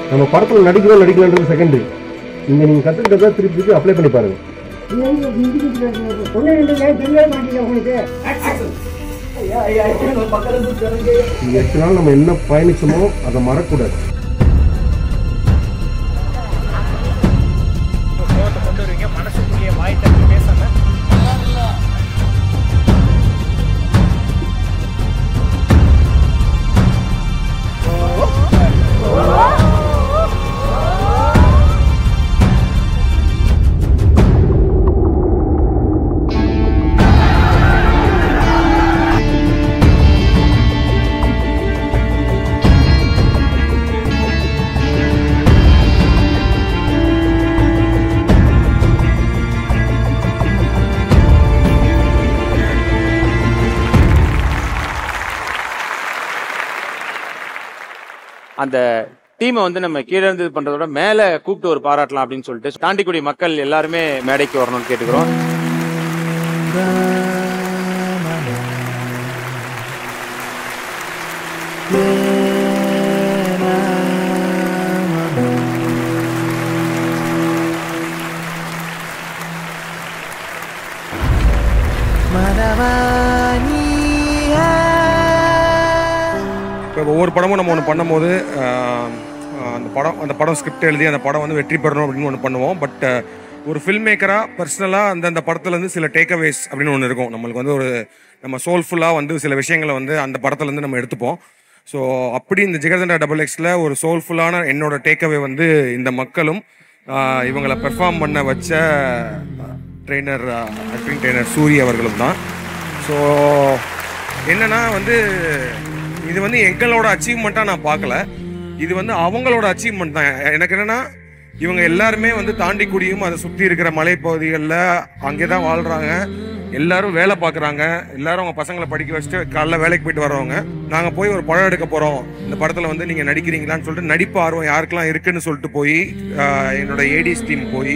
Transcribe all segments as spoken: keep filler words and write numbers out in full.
நம்ம படத்தில் நடிக்கிறோம் நடிக்கலான்றது செகண்டரி. இங்கே நீங்கள் கற்றுக்கிட்டதா திருப்பி திருப்பி அப்ளை பண்ணி பாருங்க. எட்டு நாள் நம்ம என்ன பயணிச்சோமோ அதை மறக்கூடாது. அந்த டீமை வந்து நம்ம கீழே இருந்து பண்றதோட மேல கூப்பிட்டு ஒரு பாராட்டலாம் அப்படின்னு சொல்லிட்டு தாண்டிக்குடி மக்கள் எல்லாருமே மேடைக்கு வரணும்னு கேட்டுக்கிறோம். இப்போ ஒவ்வொரு படமும் நம்ம ஒன்று பண்ணும்போது அந்த படம் அந்த படம் ஸ்கிரிப்ட் எழுதி அந்த படம் வந்து வெற்றி பெறணும் அப்படின்னு ஒன்று பண்ணுவோம். பட் ஒரு ஃபில்ம் மேக்கராக பர்சனலாக அந்த அந்த படத்துலேருந்து சில டேக்அவேஸ் அப்படின்னு ஒன்று இருக்கும். நம்மளுக்கு வந்து ஒரு நம்ம சோல்ஃபுல்லாக வந்து சில விஷயங்களை வந்து அந்த படத்துலேருந்து நம்ம எடுத்துப்போம். ஸோ அப்படி இந்த ஜிகர்தண்டா டபுள் எக்ஸில் ஒரு சோல்ஃபுல்லான என்னோட டேக்அவே வந்து இந்த மக்களும் இவங்களை பெர்ஃபார்ம் பண்ண வச்ச ட்ரெயினர் ஆக்டிங் ட்ரெயினர் சூரிய அவர்களும் தான். ஸோ என்னன்னா வந்து இது வந்து எங்களோட அச்சீவ்மெண்ட்டாக நான் பார்க்கல, இது வந்து அவங்களோட அச்சீவ்மெண்ட் தான். எனக்கு என்னென்னா இவங்க எல்லாருமே வந்து தாண்டிக்குடியும் அதை சுற்றி இருக்கிற மலைப்பகுதிகளில் அங்கே தான் வாழ்கிறாங்க, எல்லாரும் வேலை பார்க்குறாங்க, எல்லாரும் அவங்க பசங்களை படிக்க வச்சுட்டு காலைல வேலைக்கு போயிட்டு வர்றவங்க. நாங்கள் போய் ஒரு படம் எடுக்க போகிறோம், இந்த படத்தில் வந்து நீங்கள் நடிக்கிறீங்களான்னு சொல்லிட்டு நடிப்பு ஆர்வம் யாருக்கெல்லாம் இருக்குன்னு சொல்லிட்டு போய் என்னோட ஏடிஎஸ் டீம் போய்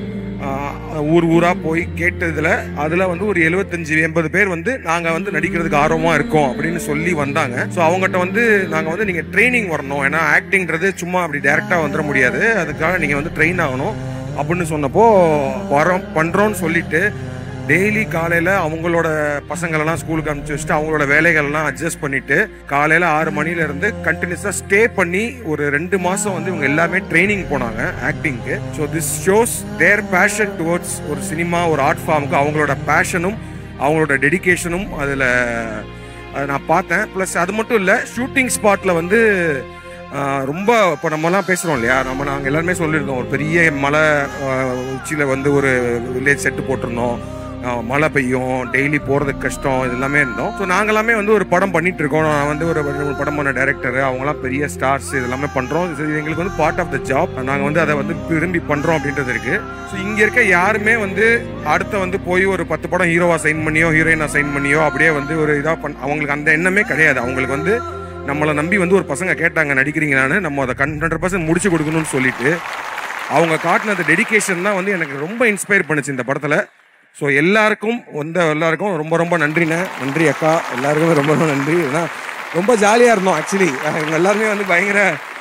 ஊர் ஊராக போய் கேட்டதில் அதில் வந்து ஒரு எழுபத்தஞ்சு எண்பது பேர் வந்து நாங்கள் வந்து நடிக்கிறதுக்கு ஆர்வமாக இருக்கோம் அப்படின்னு சொல்லி வந்தாங்க. ஸோ அவங்ககிட்ட வந்து நாங்கள் வந்து நீங்கள் ட்ரைனிங் வரணும், ஏன்னா ஆக்டிங்கிறது சும்மா அப்படி டேரெக்டாக வந்துட முடியாது, அதுக்காக நீங்கள் வந்து ட்ரெயின் ஆகணும் அப்படின்னு சொன்னப்போ வரோம் பண்ணுறோன்னு சொல்லிட்டு டெய்லி காலையில் அவங்களோட பசங்களெல்லாம் ஸ்கூலுக்கு அனுப்பிச்சி வச்சுட்டு அவங்களோட வேலைகள்லாம் அட்ஜஸ்ட் பண்ணிவிட்டு காலையில் ஆறு மணிலேருந்து கண்டினியூஸாக ஸ்டே பண்ணி ஒரு ரெண்டு மாதம் வந்து இவங்க எல்லாமே ட்ரைனிங் போனாங்க ஆக்டிங்க்கு. So this shows their passion towards ஒரு சினிமா ஒரு ஆர்ட் ஃபார்முக்கு அவங்களோட பேஷனும் அவங்களோட டெடிக்கேஷனும் அதில் அதை நான் பார்த்தேன். ப்ளஸ் அது மட்டும் இல்லை, ஷூட்டிங் ஸ்பாட்டில் வந்து ரொம்ப இப்போ நம்மலாம் பேசுகிறோம் இல்லையா, நம்ம நாங்கள் எல்லாருமே சொல்லியிருந்தோம் ஒரு பெரிய மலை உச்சியில் வந்து ஒரு வில்லேஜ் செட்டு போட்டிருந்தோம், மழை பெய்யும், டெய்லி போகிறதுக்கு கஷ்டம், இது எல்லாமே இருந்தோம். ஸோ நாங்கள் எல்லாமே வந்து ஒரு படம் பண்ணிட்டு இருக்கோம். நான் வந்து ஒரு ஒரு படம் பண்ண டைரக்டர், அவங்களாம் பெரிய ஸ்டார்ஸ், இது எல்லாமே பண்ணுறோம். இது எங்களுக்கு வந்து பார்ட் ஆஃப் த ஜாப், நாங்கள் வந்து அதை வந்து விரும்பி பண்ணுறோம் அப்படின்றது இருக்குது. ஸோ இங்கே இருக்க யாருமே வந்து அடுத்த வந்து போய் ஒரு பத்து படம் ஹீரோவாக சைன் பண்ணியோ ஹீரோயினாக சைன் பண்ணியோ அப்படியே வந்து ஒரு இதாக பண் அவங்களுக்கு அந்த எண்ணமே கிடையாது. அவங்களுக்கு வந்து நம்மளை நம்பி வந்து ஒரு பசங்க கேட்டாங்க நடிக்கிறீங்களான்னு, நம்ம அதை ஹண்ட்ரட் பர்சன்ட் முடிச்சு கொடுக்கணும்னு சொல்லிட்டு அவங்க காட்டின அந்த டெடிக்கேஷன் தான் வந்து எனக்கு ரொம்ப இன்ஸ்பயர் பண்ணுச்சு இந்த படத்தில். ஸோ எல்லாருக்கும் வந்து எல்லாருக்கும் ரொம்ப ரொம்ப நன்றிண்ணே, நன்றி அக்கா, எல்லாருக்குமே ரொம்ப ரொம்ப நன்றி. ஏன்னா ரொம்ப ஜாலியாக இருந்தோம். ஆக்சுவலி இவங்க எல்லாருமே வந்து பயங்கர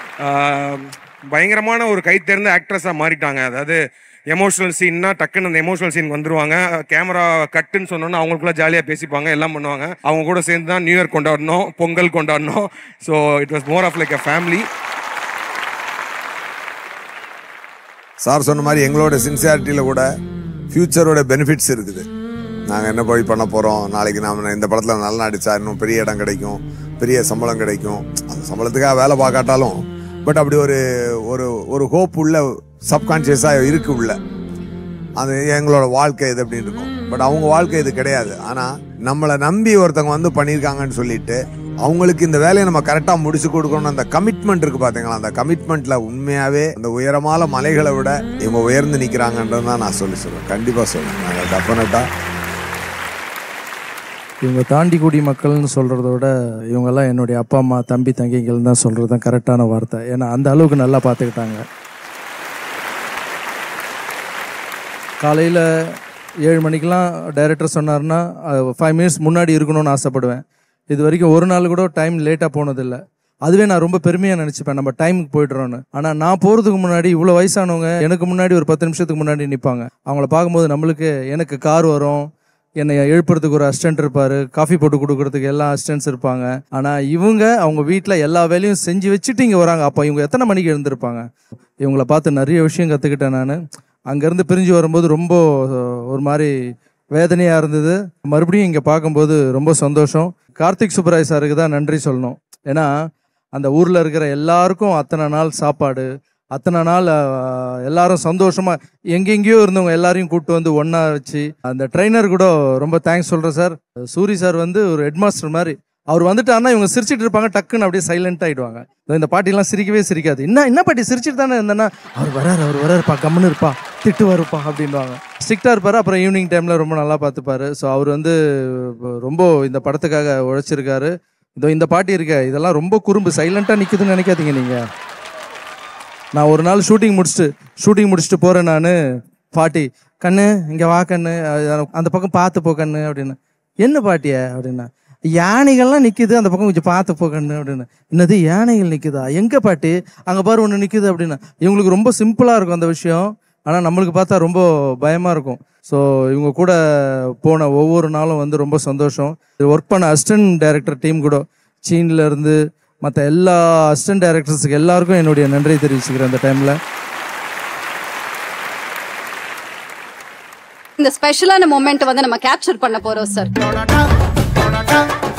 பயங்கரமான ஒரு கை தேர்ந்த ஆக்ட்ரஸாக மாறிட்டாங்க. அதாவது எமோஷனல் சீன்னா டக்குன்னு அந்த எமோஷனல் சீன் வந்துருவாங்க, கேமரா கட்டுன்னு சொன்னோன்னா அவங்களுக்குள்ள ஜாலியாக பேசிப்பாங்க, எல்லாம் பண்ணுவாங்க. அவங்க கூட சேர்ந்து தான் நியூ இயர் கொண்டாடணும், பொங்கல் கொண்டாடணும். So it was more of like a family. Sir சொன்ன மாதிரி எங்களோட சின்சியாரிட்டியில் கூட ஃபியூச்சரோட பெனிஃபிட்ஸ் இருக்குது. நாங்கள் என்ன போய் பண்ண போகிறோம், நாளைக்கு நாம் இந்த படத்தில் நல்லா நடித்தா இன்னும் பெரிய இடம் கிடைக்கும், பெரிய சம்பளம் கிடைக்கும். அந்த சம்பளத்துக்காக வேலை பார்க்காட்டாலும் பட் அப்படி ஒரு ஒரு ஒரு ஹோப் உள்ள சப்கான்ஷியஸாக இருக்கு உள்ள. அது எங்களோட வாழ்க்கை இது அப்படின்னு இருக்கும். பட் அவங்க வாழ்க்கை இது கிடையாது. ஆனால் நம்மளை நம்பி ஒருத்தவங்க வந்து பண்ணியிருக்காங்கன்னு சொல்லிட்டு அவங்களுக்கு இந்த வேலையை நம்ம கரெக்டாக முடிச்சு கொடுக்கணும். அந்த கமிட்மெண்ட் இருக்குது பார்த்தீங்களா, அந்த கமிட்மெண்ட்டில் உண்மையாகவே அந்த உயரமான மலைகளை விட இவங்க உயர்ந்து நிற்கிறாங்கன்றது தான் நான் சொல்லி சொல்லுவேன். கண்டிப்பாக சொல்லுவேன். நாங்கள் டெஃபினட்டாக இவங்க தாண்டிக்குடி மக்கள்னு சொல்கிறத விட இவங்கெல்லாம் என்னுடைய அப்பா அம்மா தம்பி தங்கைகள் தான் சொல்கிறது தான் கரெக்டான வார்த்தை. ஏன்னா அந்த அளவுக்கு நல்லா பார்த்துக்கிட்டாங்க. காலையில் ஏழு மணிக்கெலாம் டைரக்டர் சொன்னார்னா ஃபைவ் மினிட்ஸ் முன்னாடி இருக்கணும்னு ஆசைப்படுவேன். இது வரைக்கும் ஒரு நாள் கூட டைம் லேட்டாக போனதில்லை. அதுவே நான் ரொம்ப பெருமையாக நினச்சிப்பேன், நம்ம டைமுக்கு போய்ட்றோன்னு. ஆனால் நான் போகிறதுக்கு முன்னாடி இவ்வளோ வயசானவங்க எனக்கு முன்னாடி ஒரு பத்து நிமிஷத்துக்கு முன்னாடி நிற்பாங்க. அவங்கள பார்க்கும்போது நம்மளுக்கு எனக்கு கார் வரும், என்னை எழுப்புறதுக்கு ஒரு அசிஸ்டன்ட் இருப்பார், காஃபி போட்டு கொடுக்குறதுக்கு எல்லா அசிஸ்டன்ட்ஸ் இருப்பாங்க. ஆனால் இவங்க அவங்க வீட்டில் எல்லா வேலையும் செஞ்சு வச்சுட்டு இங்கே வராங்க. அப்போ இவங்க எத்தனை மணிக்கு எழுந்திருப்பாங்க? இவங்களை பார்த்து நிறைய விஷயம் கற்றுக்கிட்டேன் நான். அங்கேருந்து பிரிஞ்சு வரும்போது ரொம்ப ஒரு மாதிரி வேதனையாக இருந்தது. மறுபடியும் இங்கே பார்க்கும்போது ரொம்ப சந்தோஷம். கார்த்திக் சுப்பராஜ் சாருக்கு தான் நன்றி சொல்லணும். ஏன்னா அந்த ஊரில் இருக்கிற எல்லாருக்கும் அத்தனை நாள் சாப்பாடு, அத்தனை நாள் எல்லாரும் சந்தோஷமாக எங்கெங்கேயோ இருந்தவங்க எல்லாரையும் கூப்பிட்டு வந்து ஒன்றா வச்சு, அந்த ட்ரெயினர் கூட ரொம்ப தேங்க்ஸ் சொல்கிறேன் சார். சூரி சார் வந்து ஒரு ஹெட்மாஸ்டர் மாதிரி. அவர் வந்துட்டாருன்னா இவங்க சிரிச்சிட்டு இருப்பாங்க, டக்குன்னு அப்படியே சைலண்ட் ஆகிடுவாங்க. இந்த பாட்டிலாம் சிரிக்கவே சிரிக்காது. என்ன என்ன பாட்டி சிரிச்சிட்டு தானே இருந்தேன்னா, அவர் வராரு அவர் வராருப்பா, கம்முன்னு இருப்பா, திட்டு வருப்பா அப்படின்வாங்க. ஸ்ட்ரிக்டாக இருப்பார். அப்புறம் ஈவினிங் டைமில் ரொம்ப நல்லா பார்த்துப்பாரு. ஸோ அவர் வந்து ரொம்ப இந்த படத்துக்காக உழைச்சிருக்காரு. இதோ இந்த பாட்டி இருக்க, இதெல்லாம் ரொம்ப குறும்பு, சைலண்ட்டாக நிற்குதுன்னு நினைக்காதீங்க நீங்கள். நான் ஒரு நாள் ஷூட்டிங் முடிச்சுட்டு ஷூட்டிங் முடிச்சுட்டு போகிறேன் நான். பாட்டி, கண்ணு இங்கே வா கண்ணு, அந்த பக்கம் பார்த்து போ கண்ணு அப்படின்னு. என்ன பாட்டிய அப்படின்னா, யானைகள்லாம் நிற்கிது அந்த பக்கம் கொஞ்சம் பார்த்து போ கண்ணு அப்படின்னு. என்னது யானைகள் நிற்குதா? எங்கே பாட்டி? அங்கே பாரு ஒன்று நிற்குது அப்படின்னா. இவங்களுக்கு ரொம்ப சிம்பிளாக இருக்கும் அந்த விஷயம், ஆனால் நம்மளுக்கு பார்த்தா ரொம்ப பயமாக இருக்கும். ஸோ இவங்க கூட போன ஒவ்வொரு நாளும் வந்து ரொம்ப சந்தோஷம். ஒர்க் பண்ண அசிஸ்டன்ட் டைரக்டர் டீம் கூட, சீன்லேருந்து மற்ற எல்லா அசிஸ்டன்ட் டைரக்டர்ஸுக்கு எல்லாருக்கும் என்னுடைய நன்றி தெரிவிச்சுக்கிறேன் அந்த டைமில். இந்த ஸ்பெஷலான மொமெண்ட் வந்து நம்ம கேப்சர் பண்ண போறோம் சார்.